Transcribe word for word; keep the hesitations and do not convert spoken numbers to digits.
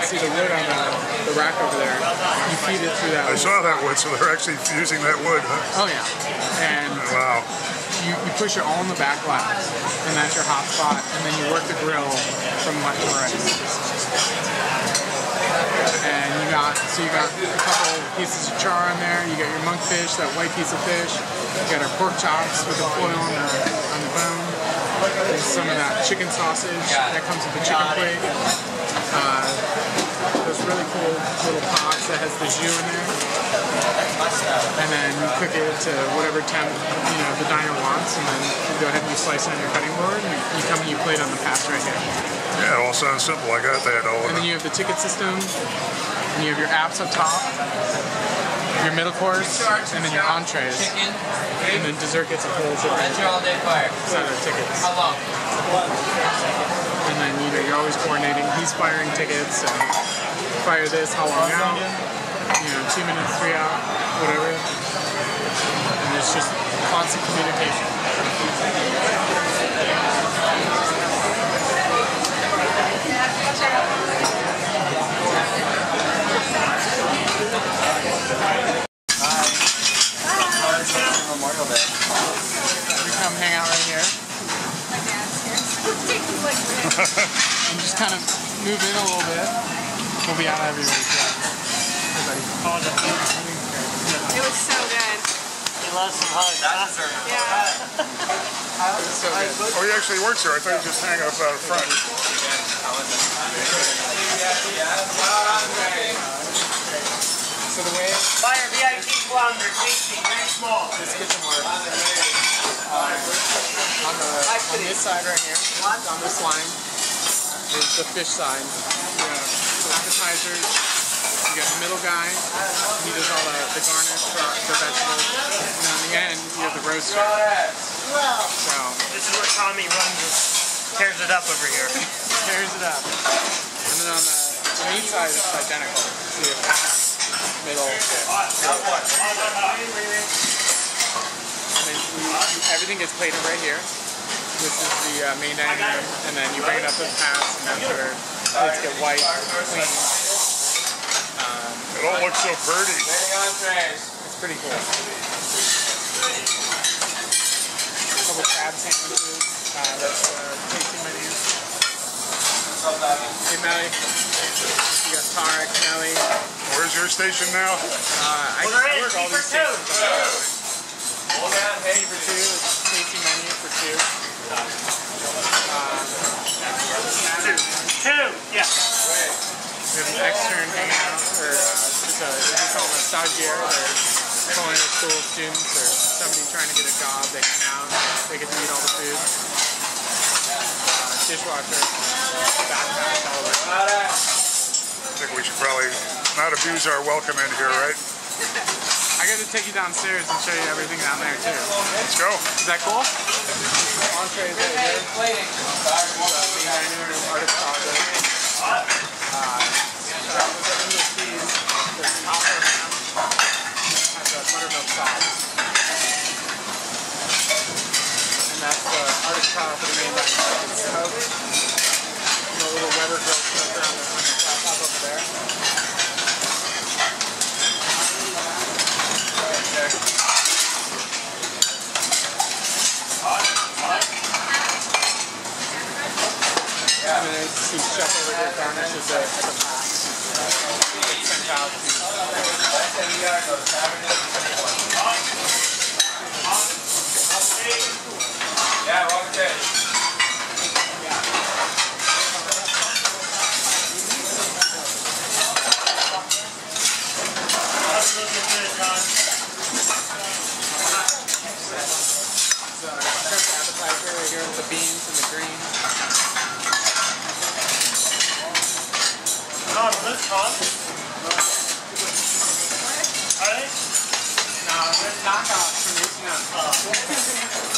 see the wood on the, the rack over there. You feed it through that I wood. saw that wood, so they're actually using that wood, huh? Oh yeah. And wow. You, you push it all in the back left, and that's your hot spot, and then you work the grill from left to right. And you got, so you got a couple pieces of char on there, you got your monkfish, that white piece of fish, you got our pork chops with the foil on the, on the bone, there's some of that chicken sausage that comes with the chicken plate, uh, those really cool little pots that has the jus in there, and then you cook it to whatever temp, you know, the diner wants, and then you go ahead and you slice it on your cutting board, and you, you come and you plate on the pass right here. Yeah, it all sounds simple. I got that all. And then you have the ticket system, and you have your apps up top, your middle course, and then your entrees. And then dessert gets a whole different set of tickets. And then you know, you're always coordinating. He's firing tickets, and fire this, how long out, you know, two minutes, three out, whatever. And it's just constant communication. Memorial Day. We come hang out right here. And just kind of move in a little bit. We'll be out of everybody's yet. It was so good. He loves some hugs. That's her. Yeah. So good. Oh, he actually works here. I thought he just hang out out front. So the way Fire V I P flounder, tasty, very small. this kitchen works, uh, on, the, on this side right here, on this line, is the fish side. You have appetizers, you got the middle guy, he does all the, the garnish for the vegetables, and on the end, you have the roaster. So, This is where Tommy runs it, tears it up over here. tears it up. And then on the, the meat side, it's identical. So you have half, middle, fish. And then you, you, everything gets plated right here. This is the uh, main dining room, and then you bring it up to the pass, and that's where plates get white, clean. Um, It all looks so pretty. it's pretty cool. A couple crab sandwiches. Uh, that's the tasting menu. Hey, Melly. You got Tarek, Melly. Where's your station now? Uh, I, Well, there I is work all tea for these two. stations. Tea for two. It's tasting menu for two. Uh, Two. Two, yeah. We have an extern hanging out, or uh, just a, we call them a stagiaire, they're culinary school students, or somebody trying to get a job, they hang out, they get to eat all the food. Uh, dishwasher, backpack, all of it. I think we should probably not abuse our welcome in here, right? I got to take you downstairs and show you everything down there too. Let's go. Is that cool? Entrees right here. Main dining room, artist chocolate. Uh, chocolate English cheese. There's pasta ham. Has a buttermilk sauce. And that's the artist chocolate for the main dining room. It's smoked. And a little Weber grill smoked around the on the top over there. And then you see chef over here garnishes it at the pass. It's sent out to Yeah, okay. the shrimp appetizer right here with the beans and the greens. Oh, this fun? Are they? No, they're knockoffs from H and M. Oh.